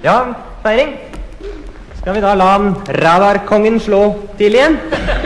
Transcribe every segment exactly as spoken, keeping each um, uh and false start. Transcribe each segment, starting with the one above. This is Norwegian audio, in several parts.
Ja, feiring. Skal vi da la han radarkongen slå til igjen?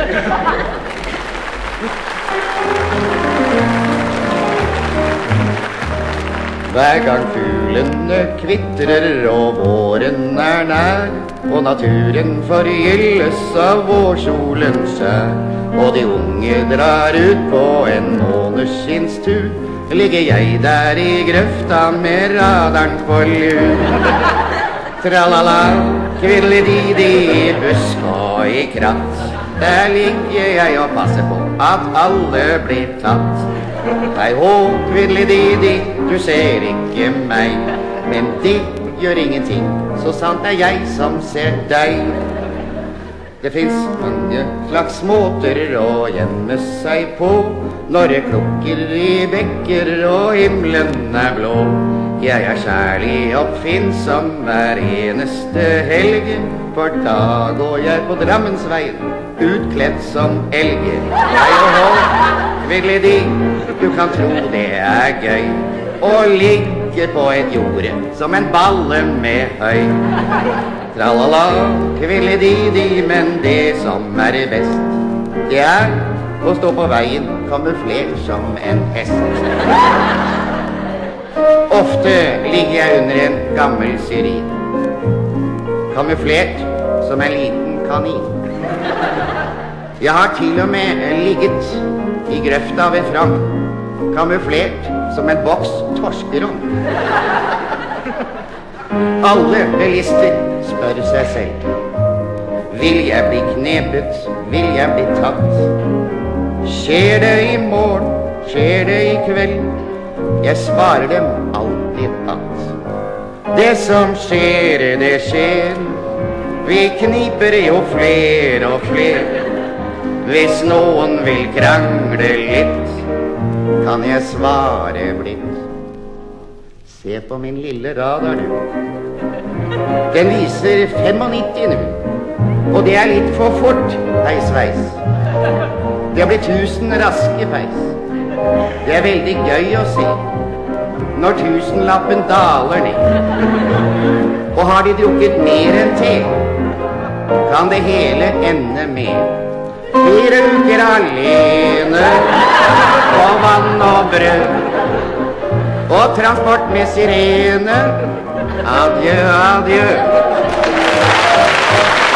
Hver gang fuglene kvitrer og våren er nær, og naturen forgylles av vårsolens skjær, og de unge drar ut på en måneskinnstur, ligger jeg der i grøfta med radaren på lur. Tralala, kviddelididi, i busk og i kratt, der ligger jeg og passer på at alle blir tatt. Hei hå, kviddelididi, du ser ikke meg, men det gjør ingenting, så sant er jeg som ser deg. Det finnes mange slags måter å gjemme seg på, når det klukker i bekker og himmelen er blå. Jeg er kjærlig oppfinnsom hver eneste helg, for da går jeg på Drammensveien, utkledd som elger. Hei og hå, kviddelidi, du kan tro det er gøy å ligge på et jorde som en balle med høy. Tralala, kviddelidi, men det som er best, det er å stå på veien kamuflert som en hest. Ofte ligger jeg under en gammel syrin, kamuflert som en liten kanin. Jeg har til og med ligget i grøfta ved Frogn, kamuflert som en boks torskerom. Alle bilister spør seg selv, vil jeg bli knepet, vil jeg bli tatt? Skjer det i morgen, skjer det i kveld? Jeg svarer dem alltid at det som skjer, det skjer. Vi kniper jo fler og fler. Hvis noen vil krangle litt, kan jeg svare blitt. Se på min lille radar nu. Den viser nittifem nu, og det er litt for fort, hei sveis. Det har blitt tusen raske peis. Det er veldig gøy å se når tusenlappen daler ned. Og har de drukket mer enn te, kan det hele ende med fire uker alene på vann og brød og transport med sirene. Adjø, adjø.